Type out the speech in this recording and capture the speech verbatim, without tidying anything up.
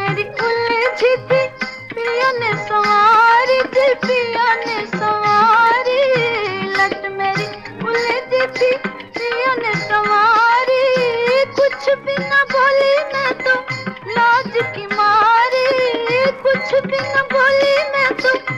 मेरी उलझी थी पिया ने सवारी थी, पिया ने सवारी। लट मेरी उलझी थी पिया ने सवारी, कुछ भी न बोली मैं तो लाज की मारी, कुछ भी न बोली मैं तो